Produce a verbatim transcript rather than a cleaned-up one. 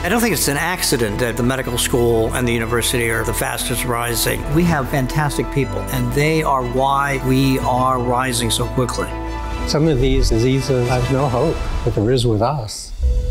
I don't think it's an accident that the medical school and the university are the fastest rising. We have fantastic people, and they are why we are rising so quickly. Some of these diseases have no hope, but there is with us.